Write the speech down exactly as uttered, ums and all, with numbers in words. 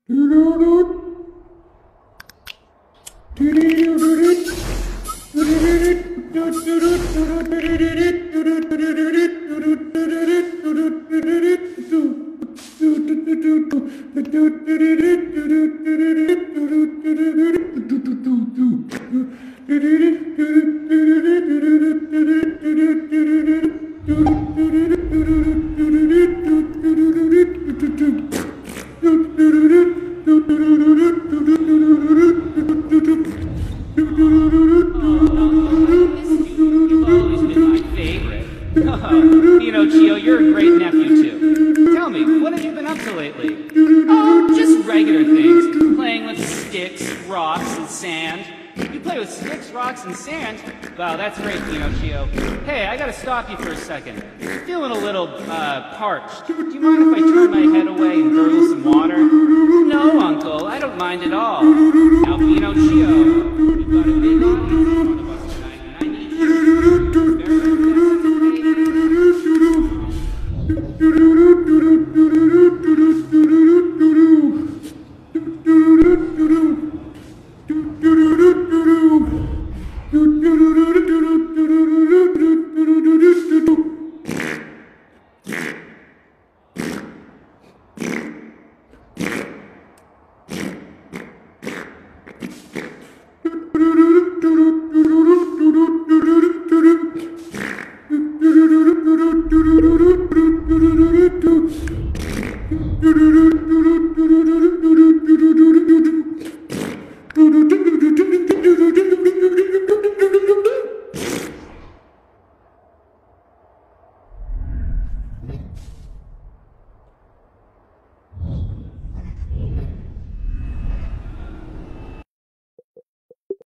Pinocchio, you're a great nephew too. Tell me, what have you been up to lately? Oh, just regular things. Playing with sticks, rocks, and sand. You play with sticks, rocks, and sand? Wow, that's great, Pinocchio. Hey, I gotta stop you for a second. I'm feeling a little, uh, parched. Do you mind if I turn my head away and gurgle some water? No, Uncle, I don't mind at all.